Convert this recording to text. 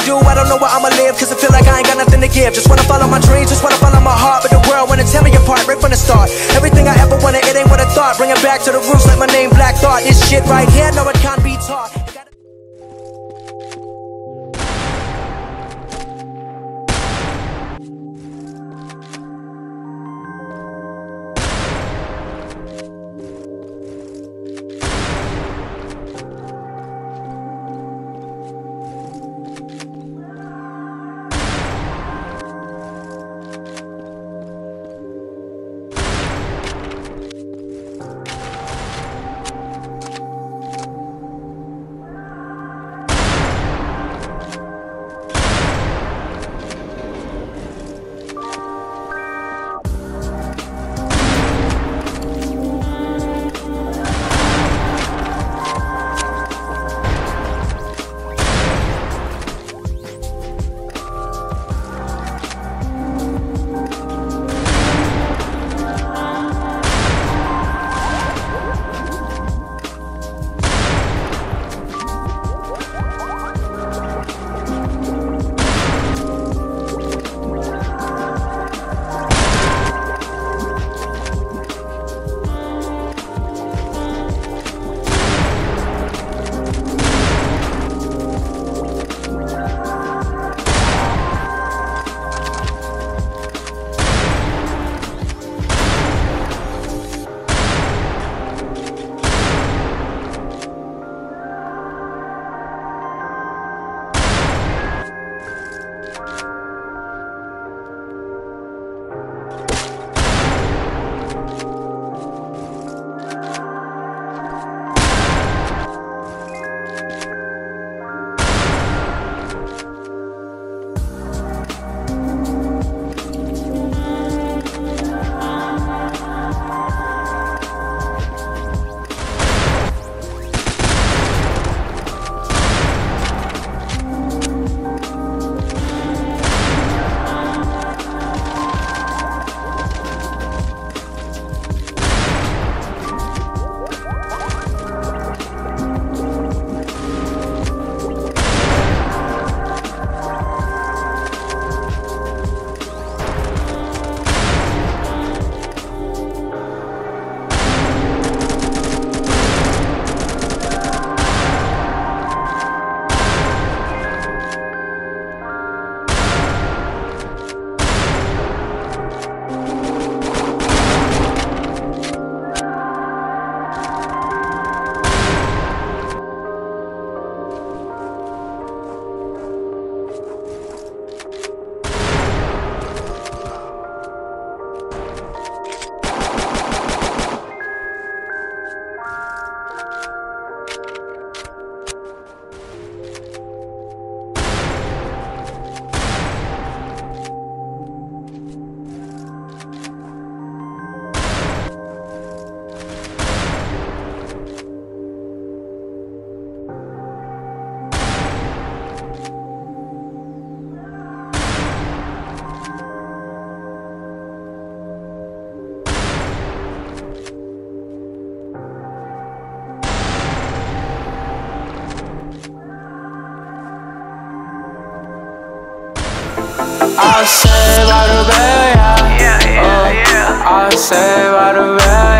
do, I don't know where I'ma live, cause I feel like I ain't got nothing to give. Just wanna follow my dreams, just wanna follow my heart, but the world wanna tear me apart right from the start. Everything I ever wanted, it ain't what I thought. Bring it back to the roots like my name Black Thought. This shit right here, no, it can't be taught. I'll say by the bay, yeah. I'll say by the bay.